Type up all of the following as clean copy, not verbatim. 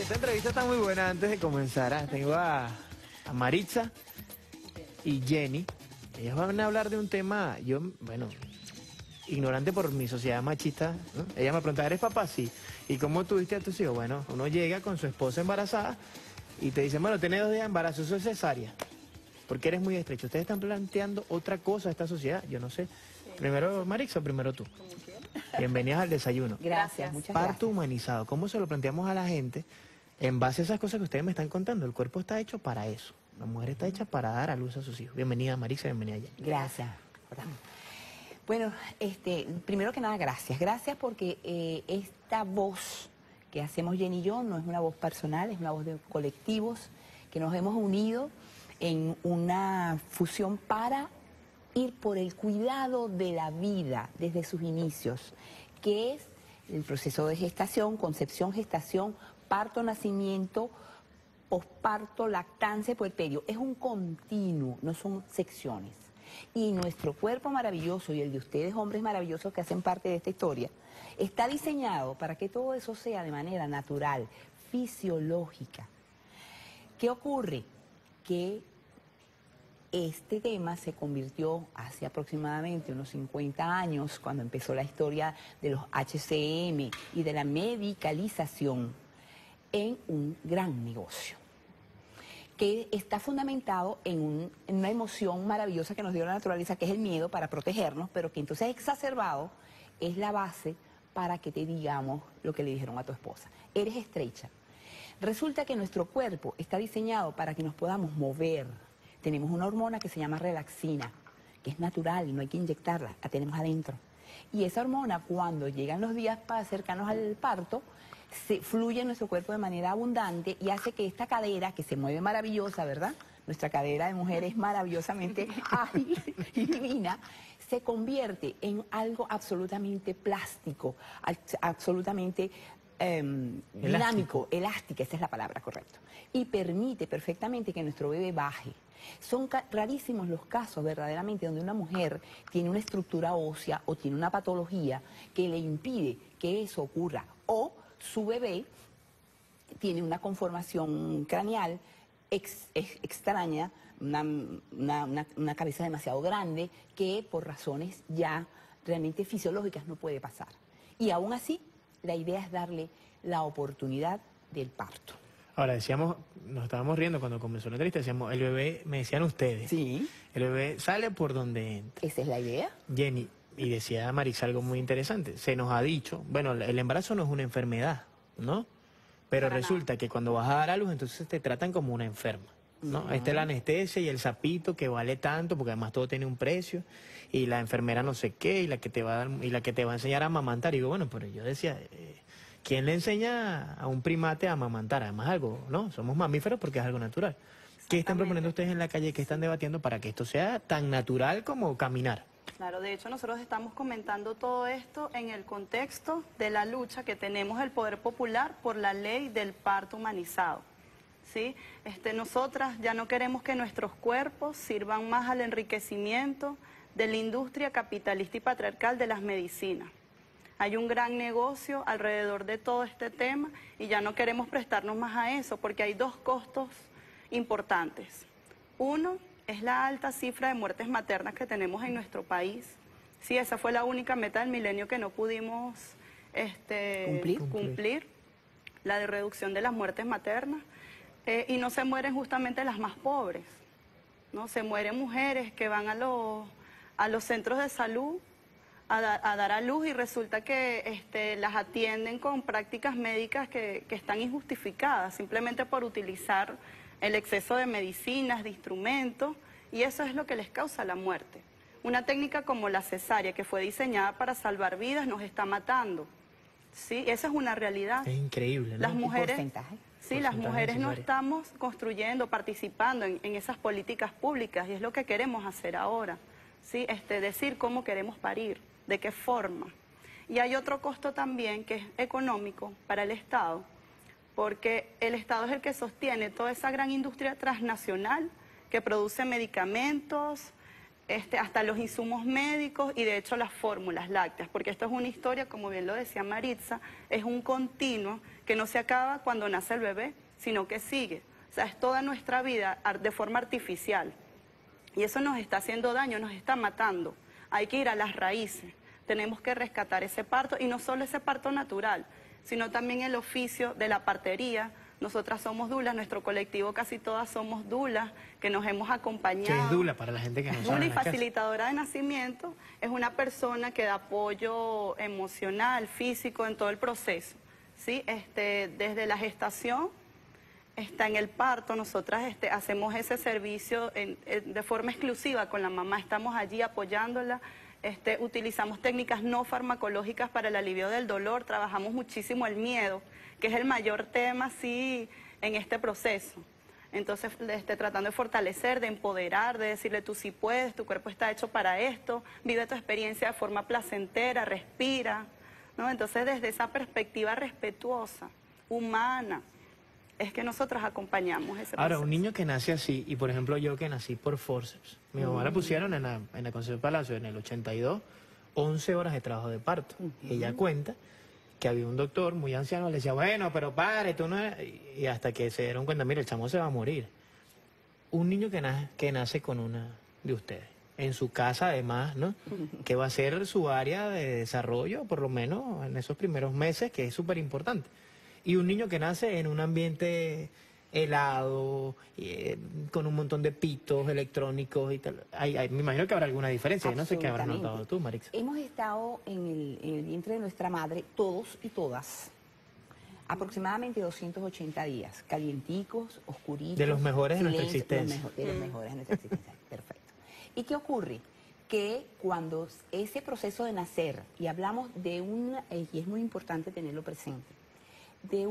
esta entrevista está muy buena. Antes de comenzar, tengo a Maritza y Jenny. Ellas van a hablar de un tema, bueno, ignorante por mi sociedad machista, ¿no? Ella me preguntaba, ¿eres papá? Sí. ¿Y cómo tuviste a tus hijos? Bueno, uno llega con su esposa embarazada y te dicen, bueno, tienes 2 días de embarazo, eso es cesárea. Porque eres muy estrecho. Ustedes están planteando otra cosa a esta sociedad, yo no sé. Primero Maritza o primero tú. Bienvenidas al desayuno. Gracias, muchas Parto gracias. humanizado, ¿cómo se lo planteamos a la gente en base a esas cosas que ustedes me están contando? El cuerpo está hecho para eso. La mujer está hecha para dar a luz a sus hijos. Bienvenida Maritza, bienvenida Jenny. Gracias. Bueno, primero que nada, gracias. Gracias porque esta voz que hacemos Jenny y yo no es una voz personal, es una voz de colectivos que nos hemos unido en una fusión para ir por el cuidado de la vida desde sus inicios, que es el proceso de gestación, concepción, gestación, parto, nacimiento, posparto, lactancia, puerperio. Es un continuo, no son secciones. Y nuestro cuerpo maravilloso y el de ustedes, hombres maravillosos que hacen parte de esta historia, está diseñado para que todo eso sea de manera natural, fisiológica. ¿Qué ocurre? Que este tema se convirtió hace aproximadamente unos 50 años, cuando empezó la historia de los HCM y de la medicalización, en un gran negocio que está fundamentado en una emoción maravillosa que nos dio la naturaleza, que es el miedo, para protegernos, pero que entonces exacerbado es la base para que te digamos lo que le dijeron a tu esposa. Eres estrecha. Resulta que nuestro cuerpo está diseñado para que nos podamos mover. Tenemos una hormona que se llama relaxina, que es natural y no hay que inyectarla, la tenemos adentro. Y esa hormona, cuando llegan los días cercanos al parto, se fluye en nuestro cuerpo de manera abundante y hace que esta cadera, que se mueve maravillosa, ¿verdad? Nuestra cadera de mujer es maravillosamente ágil y divina, se convierte en algo absolutamente plástico, absolutamente dinámico, elástica, esa es la palabra correcta, y permite perfectamente que nuestro bebé baje. Son rarísimos los casos verdaderamente donde una mujer tiene una estructura ósea o tiene una patología que le impide que eso ocurra, o su bebé tiene una conformación craneal extraña, una cabeza demasiado grande, que por razones ya realmente fisiológicas no puede pasar. Y aún así, la idea es darle la oportunidad del parto. Ahora, decíamos, nos estábamos riendo cuando comenzó la entrevista, decíamos, el bebé, me decían ustedes, Sí. El bebé sale por donde entra. Esa es la idea. Jenny, y decía Marisa algo muy interesante, se nos ha dicho, bueno, el embarazo no es una enfermedad, ¿no? Pero resulta que cuando vas a dar a luz, entonces te tratan como una enferma, ¿no? Esta es la anestesia y el sapito que vale tanto, porque además todo tiene un precio, y la enfermera no sé qué, y la que te va a dar, y la que te va a enseñar a amamantar. Y digo, bueno, pero yo decía, ¿quién le enseña a un primate a amamantar? Además algo, ¿no? Somos mamíferos porque es algo natural. ¿Qué están proponiendo ustedes en la calle? ¿Qué están debatiendo para que esto sea tan natural como caminar? Claro, de hecho nosotros estamos comentando todo esto en el contexto de la lucha que tenemos el Poder Popular por la ley del parto humanizado. ¿Sí? Nosotras ya no queremos que nuestros cuerpos sirvan más al enriquecimiento de la industria capitalista y patriarcal de las medicinas. Hay un gran negocio alrededor de todo este tema y ya no queremos prestarnos más a eso porque hay 2 costos importantes. Uno es la alta cifra de muertes maternas que tenemos en nuestro país. Sí, esa fue la única meta del milenio que no pudimos cumplir, la de reducción de las muertes maternas. Y no se mueren justamente las más pobres, ¿no? Se mueren mujeres que van a los centros de salud a dar a luz y resulta que las atienden con prácticas médicas que están injustificadas, simplemente por utilizar el exceso de medicinas, de instrumentos, y eso es lo que les causa la muerte. Una técnica como la cesárea, que fue diseñada para salvar vidas, nos está matando. Sí, esa es una realidad. Es increíble, ¿no? Las mujeres, porcentaje. sí, las mujeres no estamos construyendo, participando en esas políticas públicas, y es lo que queremos hacer ahora. Sí, decir cómo queremos parir, de qué forma. Y hay otro costo también que es económico para el Estado, porque el Estado es el que sostiene toda esa gran industria transnacional que produce medicamentos, hasta los insumos médicos y de hecho las fórmulas lácteas, porque esto es una historia, como bien lo decía Maritza, es un continuo que no se acaba cuando nace el bebé, sino que sigue. O sea, es toda nuestra vida de forma artificial. Y eso nos está haciendo daño, nos está matando. Hay que ir a las raíces. Tenemos que rescatar ese parto, y no solo ese parto natural, sino también el oficio de la partería. Nosotras somos dulas, nuestro colectivo casi todas somos dulas, que nos hemos acompañado. ¿Qué es dula para la gente que no sabe? Dula y en la casa? facilitadora de nacimiento es una persona que da apoyo emocional, físico en todo el proceso, ¿sí? Desde la gestación está en el parto, nosotras hacemos ese servicio de forma exclusiva con la mamá, estamos allí apoyándola. Utilizamos técnicas no farmacológicas para el alivio del dolor, trabajamos muchísimo el miedo, que es el mayor tema, sí, en este proceso. Entonces, tratando de fortalecer, de empoderar, de decirle tú sí puedes, tu cuerpo está hecho para esto, vive tu experiencia de forma placentera, respira, ¿no? Entonces, desde esa perspectiva respetuosa, humana, es que nosotros acompañamos ese proceso. Ahora, un niño que nace así, y por ejemplo yo que nací por forceps, mi mamá la pusieron en la Concepción Palacio en el 82, 11 horas de trabajo de parto. Ella cuenta que había un doctor muy anciano, le decía, bueno, pero pare, tú no eres... Y hasta que se dieron cuenta, mira, el chamo se va a morir. Un niño que nace con una de ustedes, en su casa además, ¿no? Que va a ser su área de desarrollo, por lo menos en esos primeros meses, que es súper importante. Y un niño que nace en un ambiente helado, con un montón de pitos electrónicos y tal. Me imagino que habrá alguna diferencia. Yo no sé qué habrás notado tú, Marixa. Hemos estado en el vientre de nuestra madre, todos y todas, aproximadamente 280 días, calienticos, oscuritos. De los mejores de nuestra silencio, existencia. De los mejores de nuestra existencia, perfecto. ¿Y qué ocurre? Que cuando ese proceso de nacer, y hablamos de y es muy importante tenerlo presente, de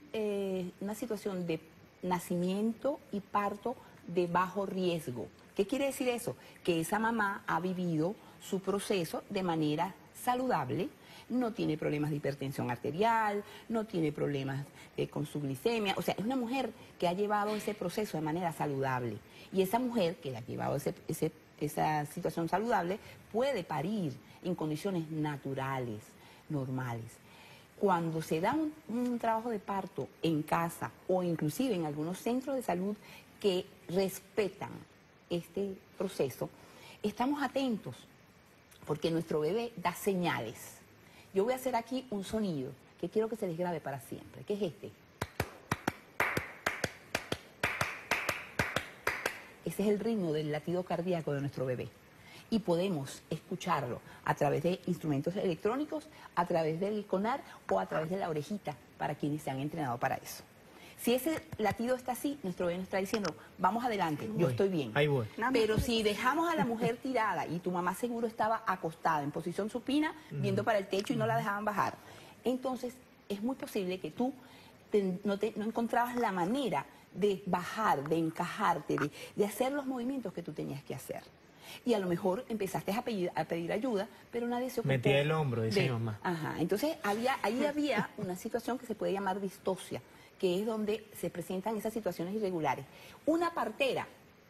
una situación de nacimiento y parto de bajo riesgo. ¿Qué quiere decir eso? Que esa mamá ha vivido su proceso de manera saludable, no tiene problemas de hipertensión arterial, no tiene problemas con su glicemia, o sea, es una mujer que ha llevado ese proceso de manera saludable. Y esa mujer que ha llevado esa situación saludable puede parir en condiciones naturales, normales. Cuando se da un trabajo de parto en casa o inclusive en algunos centros de salud que respetan este proceso, estamos atentos porque nuestro bebé da señales. Yo voy a hacer aquí un sonido que quiero que se les grabe para siempre, que es este. Ese es el ritmo del latido cardíaco de nuestro bebé. Y podemos escucharlo a través de instrumentos electrónicos, a través del conar o a través de la orejita, para quienes se han entrenado para eso. Si ese latido está así, nuestro bebé nos está diciendo, vamos adelante, yo estoy bien. Ahí voy. Pero si dejamos a la mujer tirada y tu mamá seguro estaba acostada en posición supina, viendo para el techo y no la dejaban bajar, entonces es muy posible que tú no encontrabas la manera de bajar, de encajarte, de hacer los movimientos que tú tenías que hacer. Y a lo mejor empezaste a pedir ayuda, pero nadie se ocupó. Metí el hombro, dice mi mamá. Ajá, entonces ahí había una situación que se puede llamar distocia, que es donde se presentan esas situaciones irregulares. Una partera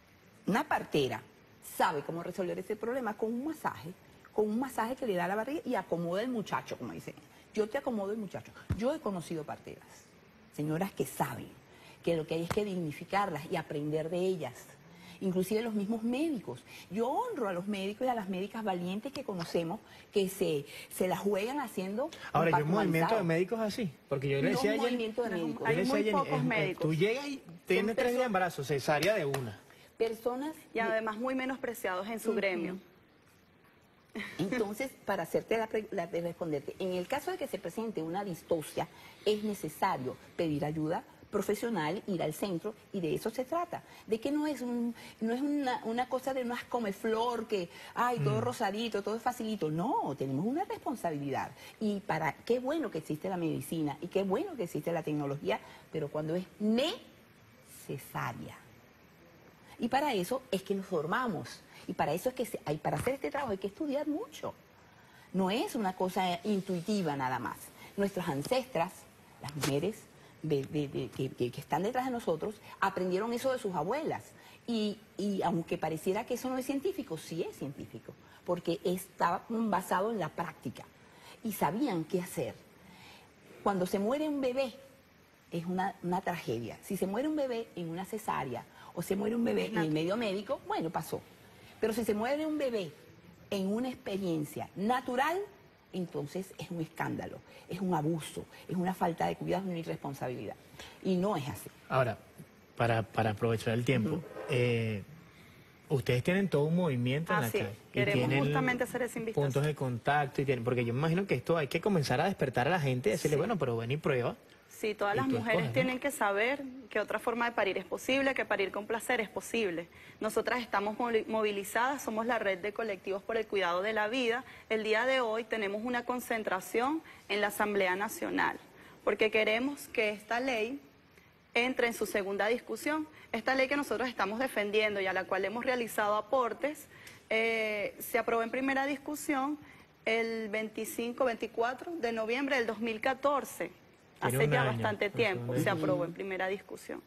sabe cómo resolver ese problema con un masaje que le da a la barriga y acomoda el muchacho, como dicen. Yo te acomodo el muchacho. Yo he conocido parteras, señoras que saben que lo que hay es que dignificarlas y aprender de ellas. Inclusive los mismos médicos. Yo honro a los médicos y a las médicas valientes que conocemos, que se la juegan haciendo. Ahora, ¿hay un movimiento de médicos así? Porque yo le decía un movimiento de médicos. Hay muy pocos médicos. Tú llegas y tienes 3 días de embarazo, cesárea de una. Personas... Y además muy menospreciados en su gremio. Entonces, para hacerte de responderte, en el caso de que se presente una distocia, es necesario pedir ayuda profesional, ir al centro, y de eso se trata. De que no es una cosa de unas comeflor que, ay, todo rosadito, todo es facilito. No, tenemos una responsabilidad. Y qué bueno que existe la medicina y qué bueno que existe la tecnología, pero cuando es necesaria. Y para eso es que nos formamos. Y para eso es que para hacer este trabajo hay que estudiar mucho. No es una cosa intuitiva nada más. Nuestras ancestras, las mujeres que están detrás de nosotros, aprendieron eso de sus abuelas. Y aunque pareciera que eso no es científico, sí es científico, porque está basado en la práctica. Y sabían qué hacer. Cuando se muere un bebé, es una tragedia. Si se muere un bebé en una cesárea o se muere un bebé en el medio médico, bueno, pasó. Pero si se muere un bebé en una experiencia natural, entonces es un escándalo, es un abuso, es una falta de cuidado, es una irresponsabilidad. Y no es así. Ahora, para aprovechar el tiempo, ustedes tienen todo un movimiento en la Así calle. es. Queremos tienen justamente hacer esa invitación. puntos de contacto, porque yo me imagino que esto hay que comenzar a despertar a la gente y decirle, Sí. bueno, pero ven y prueba. Sí, todas Y las tú mujeres escoges, ¿no? tienen que saber que otra forma de parir es posible, que parir con placer es posible. Nosotras estamos movilizadas, somos la red de colectivos por el cuidado de la vida. El día de hoy tenemos una concentración en la Asamblea Nacional, porque queremos que esta ley entre en su segunda discusión. Esta ley que nosotros estamos defendiendo y a la cual hemos realizado aportes, se aprobó en primera discusión el 24 de noviembre del 2014. Tiene Hace un ya año, bastante tiempo se aprobó en primera discusión.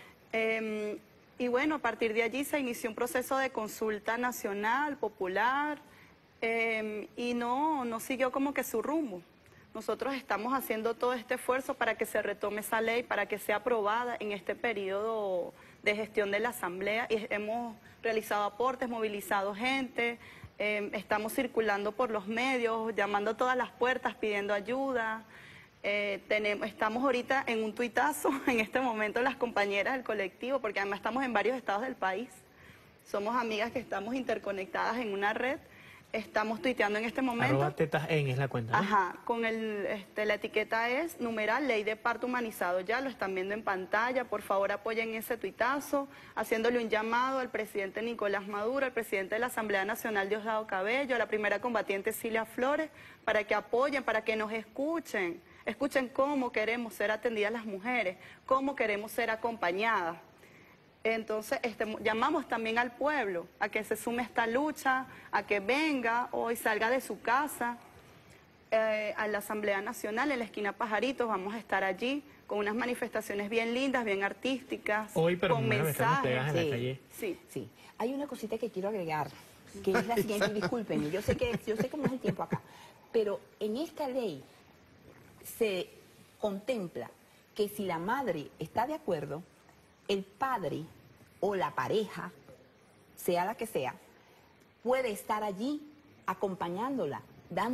Y bueno, a partir de allí se inició un proceso de consulta nacional, popular, y no siguió como que su rumbo. Nosotros estamos haciendo todo este esfuerzo para que se retome esa ley, para que sea aprobada en este periodo de gestión de la Asamblea. Y hemos realizado aportes, movilizado gente, estamos circulando por los medios, llamando a todas las puertas, pidiendo ayuda. Estamos ahorita en un tuitazo, en este momento las compañeras del colectivo, porque además estamos en varios estados del país. Somos amigas que estamos interconectadas en una red. Estamos tuiteando en este momento. @tetasen es la cuenta, ¿no? Ajá, con la etiqueta es numeral ley de parto humanizado. Ya lo están viendo en pantalla. Por favor, apoyen ese tuitazo, haciéndole un llamado al presidente Nicolás Maduro, al presidente de la Asamblea Nacional Diosdado Cabello, a la primera combatiente Cilia Flores, para que apoyen, para que nos escuchen. Escuchen cómo queremos ser atendidas las mujeres, cómo queremos ser acompañadas. Entonces, llamamos también al pueblo a que se sume a esta lucha, a que venga hoy, salga de su casa a la Asamblea Nacional, en la esquina Pajaritos. Vamos a estar allí con unas manifestaciones bien lindas, bien artísticas, Hoy, pero con bueno, estamos mensajes. pegadas en la calle. Sí. Sí. Hay una cosita que quiero agregar, que es la siguiente, discúlpenme, yo sé cómo es el tiempo acá, pero en esta ley se contempla que si la madre está de acuerdo, el padre o la pareja, sea la que sea, puede estar allí acompañándola, dando...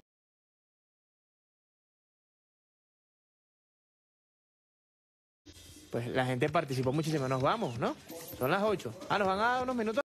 Pues la gente participó muchísimo. Nos vamos, ¿no? Son las 8. Nos van a dar unos minutos.